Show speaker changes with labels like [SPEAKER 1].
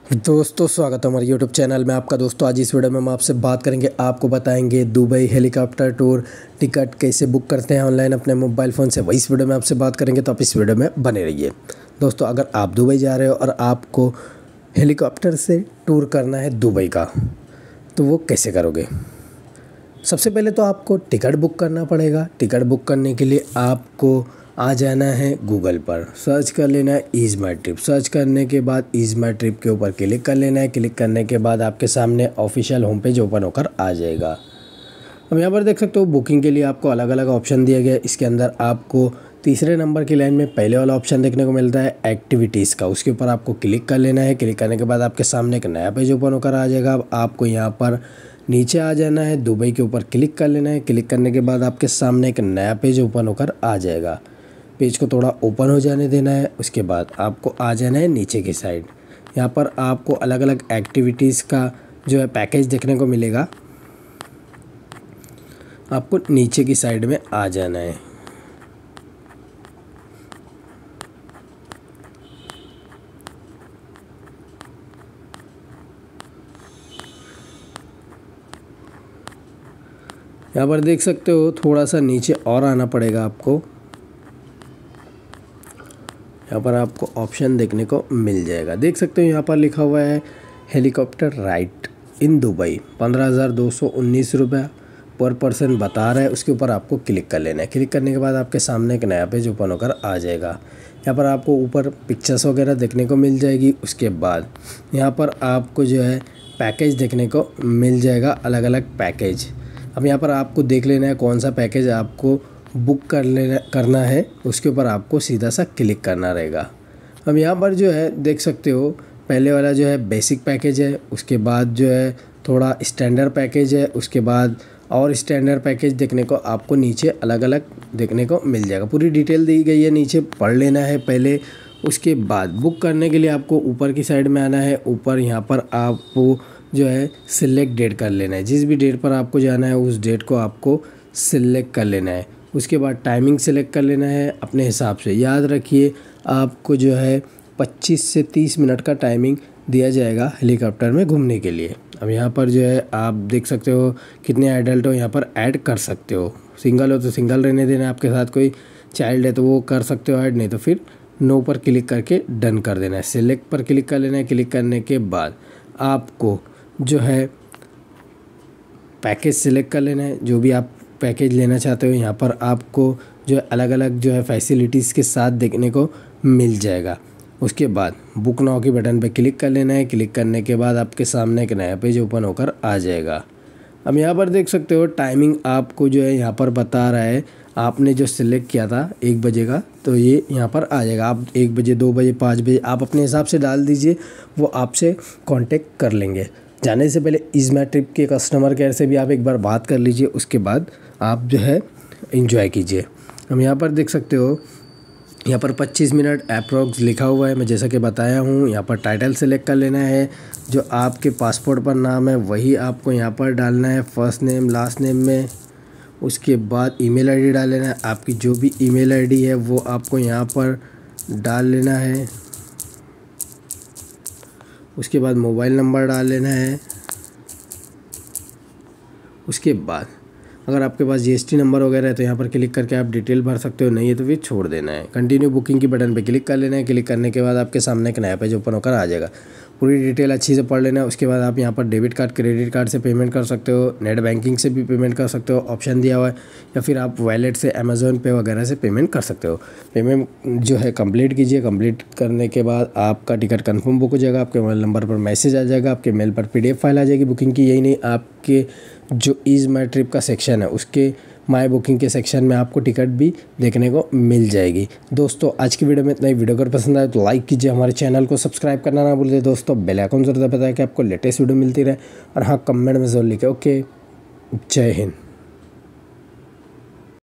[SPEAKER 1] दोस्तों स्वागत है हमारे यूट्यूब चैनल में आपका। दोस्तों आज इस वीडियो में हम आपसे बात करेंगे, आपको बताएंगे दुबई हेलीकॉप्टर टूर टिकट कैसे बुक करते हैं ऑनलाइन अपने मोबाइल फ़ोन से। वही इस वीडियो में आपसे बात करेंगे, तो आप इस वीडियो में बने रहिए। दोस्तों अगर आप दुबई जा रहे हो और आपको हेलीकॉप्टर से टूर करना है दुबई का, तो वो कैसे करोगे। सबसे पहले तो आपको टिकट बुक करना पड़ेगा। टिकट बुक करने के लिए आपको आ जाना है गूगल पर, सर्च कर लेना है ईज़ माई ट्रिप। सर्च करने के बाद ईज़ माई ट्रिप के ऊपर क्लिक कर लेना है। क्लिक करने के बाद आपके सामने ऑफिशियल होम पेज ओपन होकर आ जाएगा। अब यहाँ पर देख सकते हो बुकिंग के लिए आपको अलग अलग ऑप्शन दिया गया है। इसके अंदर आपको तीसरे नंबर की लाइन में पहले वाला ऑप्शन देखने को मिलता है एक्टिविटीज़ का। उसके ऊपर आपको क्लिक कर लेना है। क्लिक करने के बाद आपके सामने एक नया पेज ओपन होकर आ जाएगा। अब आपको यहाँ पर नीचे आ जाना है, दुबई के ऊपर क्लिक कर लेना है। क्लिक करने के बाद आपके सामने एक नया पेज ओपन होकर आ जाएगा। पेज को थोड़ा ओपन हो जाने देना है। उसके बाद आपको आ जाना है नीचे की साइड। यहाँ पर आपको अलग अलग एक्टिविटीज़ का जो है पैकेज देखने को मिलेगा। आपको नीचे की साइड में आ जाना है। यहाँ पर देख सकते हो थोड़ा सा नीचे और आना पड़ेगा आपको। यहाँ पर आपको ऑप्शन देखने को मिल जाएगा। देख सकते हो यहाँ पर लिखा हुआ है हेलीकॉप्टर राइड इन दुबई, 15,219 रुपये पर पर्सन बता रहा है। उसके ऊपर आपको क्लिक कर लेना है। क्लिक करने के बाद आपके सामने एक नया पेज ओपन होकर आ जाएगा। यहाँ पर आपको ऊपर पिक्चर्स वगैरह देखने को मिल जाएगी। उसके बाद यहाँ पर आपको जो है पैकेज देखने को मिल जाएगा, अलग अलग पैकेज। अब यहाँ पर आपको देख लेना है कौन सा पैकेज आपको बुक करना है। उसके ऊपर आपको सीधा सा क्लिक करना रहेगा। अब यहाँ पर जो है देख सकते हो पहले वाला जो है बेसिक पैकेज है। उसके बाद जो है थोड़ा स्टैंडर्ड पैकेज है। उसके बाद और स्टैंडर्ड पैकेज देखने को आपको नीचे अलग अलग देखने को मिल जाएगा। पूरी डिटेल दी गई है, नीचे पढ़ लेना है पहले। उसके बाद बुक करने के लिए आपको ऊपर की साइड में आना है। ऊपर यहाँ पर आपको जो है सिलेक्ट डेट कर लेना है। जिस भी डेट पर आपको जाना है उस डेट को आपको सिलेक्ट कर लेना है। उसके बाद टाइमिंग सेलेक्ट कर लेना है अपने हिसाब से। याद रखिए आपको जो है 25 से 30 मिनट का टाइमिंग दिया जाएगा हेलीकॉप्टर में घूमने के लिए। अब यहाँ पर जो है आप देख सकते हो कितने एडल्ट हो यहाँ पर ऐड कर सकते हो। सिंगल हो तो सिंगल रहने देना है, आपके साथ कोई चाइल्ड है तो वो कर सकते हो ऐड, नहीं तो फिर नो पर क्लिक करके डन कर देना है। सिलेक्ट पर क्लिक कर लेना है। क्लिक करने के बाद आपको जो है पैकेज सिलेक्ट कर लेना है, जो भी आप पैकेज लेना चाहते हो। यहाँ पर आपको जो है अलग अलग जो है फैसिलिटीज़ के साथ देखने को मिल जाएगा। उसके बाद बुक नाउ के बटन पे क्लिक कर लेना है। क्लिक करने के बाद आपके सामने एक नया पेज ओपन होकर आ जाएगा। अब यहाँ पर देख सकते हो टाइमिंग आपको जो है यहाँ पर बता रहा है। आपने जो सिलेक्ट किया था 1 बजे का, तो ये यहाँ पर आ जाएगा। आप 1 बजे, 2 बजे, 5 बजे आप अपने हिसाब से डाल दीजिए, वो आपसे कांटेक्ट कर लेंगे। जाने से पहले ईज़ माई ट्रिप के कस्टमर केयर से भी आप एक बार बात कर लीजिए। उसके बाद आप जो है एंजॉय कीजिए। हम यहाँ पर देख सकते हो यहाँ पर 25 मिनट अप्रॉक्स लिखा हुआ है, मैं जैसा कि बताया हूँ। यहाँ पर टाइटल सेलेक्ट कर लेना है। जो आपके पासपोर्ट पर नाम है वही आपको यहाँ पर डालना है, फर्स्ट नेम लास्ट नेम में। उसके बाद ईमेल आईडी डाल लेना है। आपकी जो भी ईमेल आईडी है वो आपको यहाँ पर डाल लेना है। उसके बाद मोबाइल नंबर डाल लेना है। उसके बाद अगर आपके पास जीएसटी नंबर वगैरह है तो यहाँ पर क्लिक करके आप डिटेल भर सकते हो, नहीं है तो फिर छोड़ देना है। कंटिन्यू बुकिंग की बटन पे क्लिक कर लेना है। क्लिक करने के बाद आपके सामने एक नया पेज ओपन होकर आ जाएगा। पूरी डिटेल अच्छी से पढ़ लेना है। उसके बाद आप यहाँ पर डेबिट कार्ड, क्रेडिट कार्ड से पेमेंट कर सकते हो, नेट बैंकिंग से भी पेमेंट कर सकते हो, ऑप्शन दिया हुआ है। या फिर आप वॉलेट से, अमेज़ॉन पे वगैरह से पेमेंट कर सकते हो। पेमेंट जो है कंप्लीट कीजिए। कंप्लीट करने के बाद आपका टिकट कंफर्म बुक हो जाएगा। आपके मोबाइल नंबर पर मैसेज आ जाएगा, आपके मेल पर PDF फाइल आ जाएगी बुकिंग की। यही नहीं, आपके जो ईज़ माई ट्रिप का सेक्शन है उसके माई बुकिंग के सेक्शन में आपको टिकट भी देखने को मिल जाएगी। दोस्तों आज की वीडियो में इतना ही। वीडियो अगर पसंद आए तो लाइक कीजिए, हमारे चैनल को सब्सक्राइब करना ना भूलिए। दोस्तों बेल आइकन जरूर दबाएं कि आपको लेटेस्ट वीडियो मिलती रहे। और हाँ, कमेंट में ज़रूर लिखें। ओके, जय हिंद।